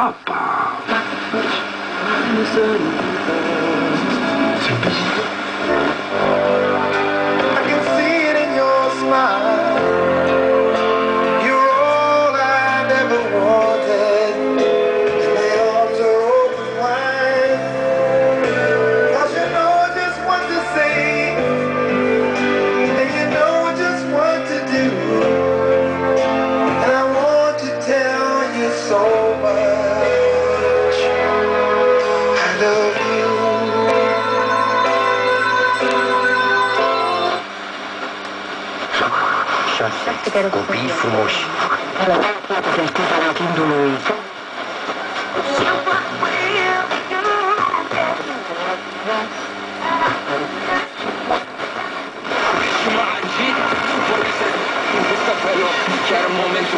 Apa. Copii frumoși. Indului. Chiar în momentul.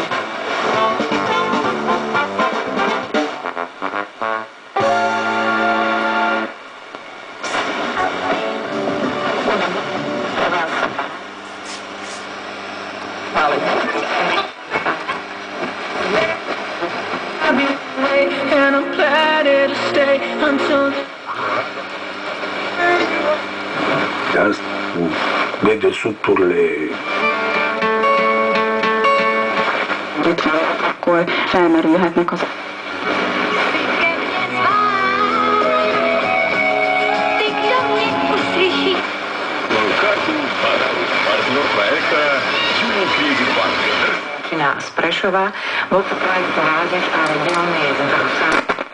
And I'm planning to stay until dedesubturile akkor felmerülhetnek az z Prešova. Bol to projekt Mládež a regionálne jednoduchá.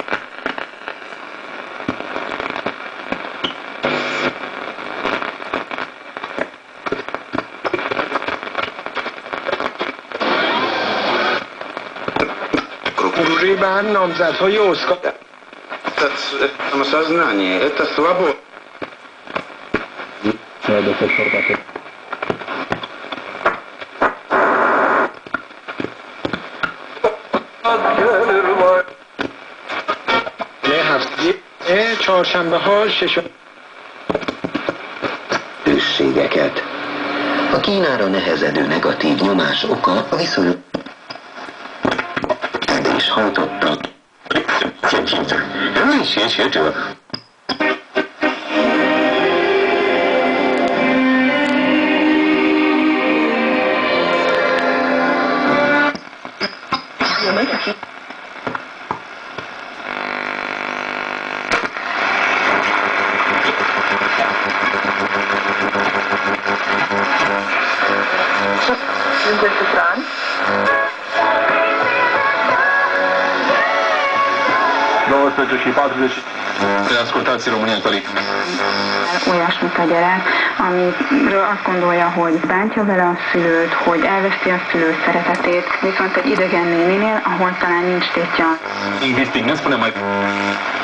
Užívá namzadهای Oscar. Это самосознание, это свобода. Csarsanbeha, Ősségeket. A Kínára nehezedő negatív nyomás oka a viszonylag és hajtottak. Ascultați România Tali. Olyasmit a gyerek, amiről azt gondolja, hogy bántja vele a szülőt, hogy elveszi a szülő szeretetét, viszont egy idegen néninél, ahol talán nincs tétje. Investing, ne spune mai